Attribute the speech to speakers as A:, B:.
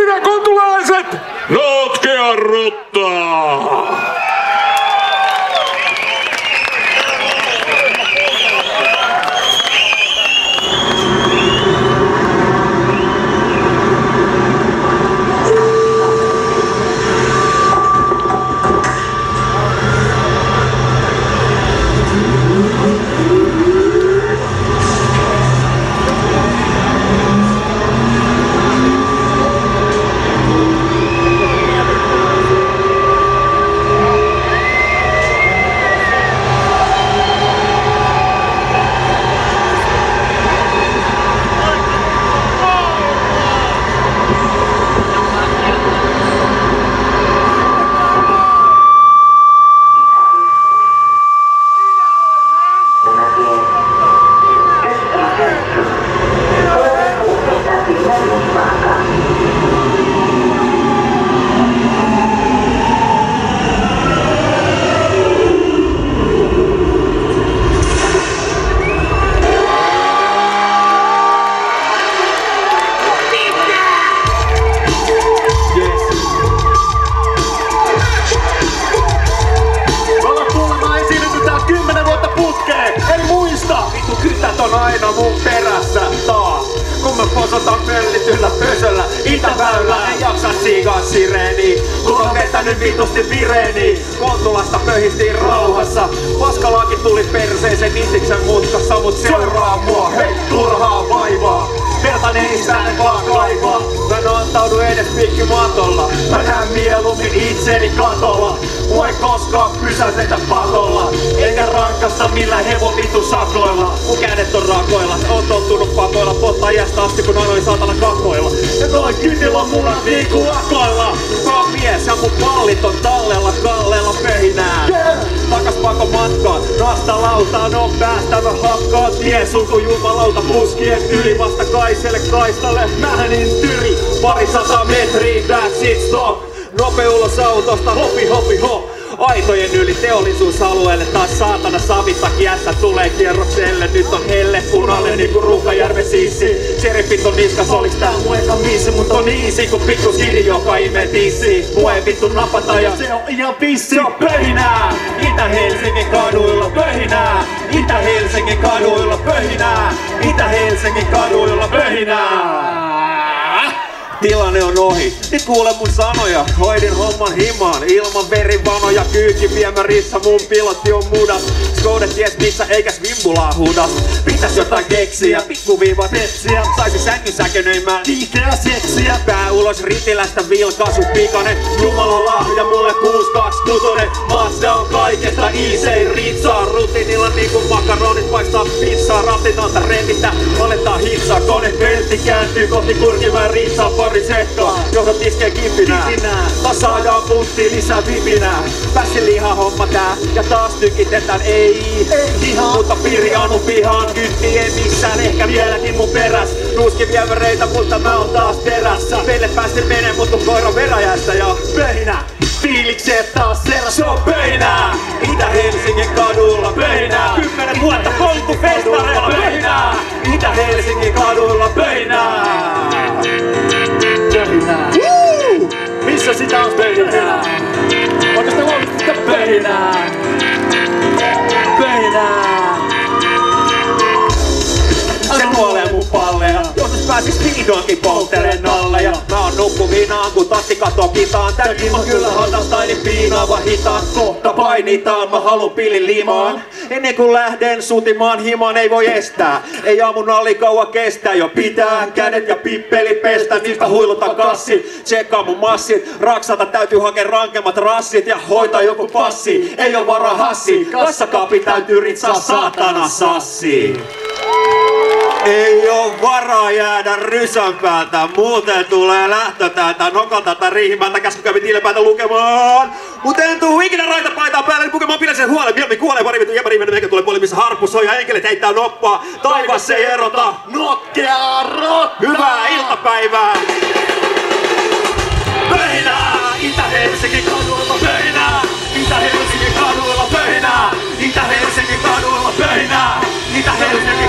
A: pöhinä kontulaiset! Notkea ruttaa!
B: Aina mun perässä taas, kun mä posotan pöllityllä pösöllä Itäväylä ei jaksa siikaa sireeni, kun on vetänyt vitusti vireeni. Kontulasta pöhistiin rauhassa, paskalaakin tuli perseeseen Intiksen mutkassa, mut seuraa mua, hei turhaa vaivaa. Verta ei sitä vaan kaivaa, mä en antaudu edes pikkimatolla. Mä näen mieluummin itseni katolla, mua ei koskaan pysäytetä pakolla. Eikä rankasta millään hevon vitu sakoilla, mun kädet on rakoilla. Oon tottunut pakoilla, potta iästä asti kun aina oli saatana kakoilla. Ja toi kynnillä on munat niinku akoilla. Mä oon mies ja mun pallit on tallella kalleella pöhinää. Takas pakon matkaan, nasta lautaan on päästävä hakkaan. Tie sulku jumalauta puskien yli vastakaiselle kaistalle. Mähänin tyri, 200 metriä, that's it stop. Nope ulos autosta, hopi hopi ho. Aitojen yli teollisuusalueelle taas saatana savitaki ässä tulee kierrokselle. Nyt on helle punalle niinku Ruuhkajärven sissi. Sheriffit on niskas, oliks tää mun eka missi? Mut on easy kun pikku skidi joka imee tissi. Mua ei vittu napata ja se on ihan pissi. Se on pöhinää, Itä-Helsingin kaduilla pöhinää. Itä-Helsingin kaduilla pöhinää. Itä-Helsingin kaduilla pöhinää. Tilanne on ohi, nyt kuule mun sanoja. Hoidin homman himaan, ilman verivanoja. Kyykki viemärissä, mun pilotti on mudas. Skoudet ties missä eikäs vimpulaa hudas. Pitäis jotain keksiä, pikkuviivat etsiä. Saisi sängyn säkenöimään viikeä seksiä. Pää ulos Ritilästä vilkaisu pikanen. Jumalan lahja mulle 626. Maassa on kaikesta easy ritsaa. Rutiinilla niinku makaronit paistaa pizzaa. Ratinalta revitä, aletaan hitsaa. Kone peltti kääntyy kohti Kurkimäen ritsaa. Pari sekkaa, johdot iskee kipinää. Tasaajaa punttiin lisää vipinää. Pässiliha homma tää ja taas tykitetään ei ihan. Mutta Piri Anu pihaan kytti ei missään, ehkä vieläkin mun peräs. Nuuskin viemäreitä, mutta mä oon taas perässä. Meille päästi menee mut kun koira veräjästä ja pöhinä. Fiilikseet taas seras, se on pöhinää. Itä-Helsingin kadulla pöhinää. 10 vuotta polkufestareilla pöhinää. Itä-Helsingin kadulla pöhinää. Pöhinää. Missä sitä on pöhinää? Onko sitä luonnollisesti sitä pöhinää? Pöhinää. Se kuolee mun palleja. Joskus pääsis vihdoinkin poltteleen nalleja. Mä oon nukkuvinaan kun tatti katoo kitaan. Tälläkin on kyllä hatasta eli piinaava hitaan. Kohta painitaan, mä halun pilin limaan. Ennen kuin lähden sutimaan himaan ei voi estää. Ei aamun alli kauan kestää jo pitää. Kädet ja pippeli pestä, niistä huilutan kassi. Tsekkaa mun massit, raksalta täytyy hakea rankemmat rassit. Ja hoitaa joku passi, ei oo varaa hassi. Kassakaapi täytyy ritsaa saatana sassi. Ei oo varaa jäädä rysän päältä, muuten tulee lähtö täältä nokalta tai riihimältä. Käskykävin tiilepäitä lukemaan. Mut en tuu ikinä raitapaitaa päälle, niin pukemaan pileisen huolen. Mieluummin kuolee pari vitun jäpäriimenä, meikä tulee polimissa harppu soi ja enkelit heittää noppaa. Taivas ei erota, nokkea rottaa. Hyvää iltapäivää. Pöhinää, Itä-Helsingin kaduilla pöhinää. Itä-Helsingin kaduilla pöhinää. Itä-Helsingin kaduilla pöhinää. Itä-Helsingin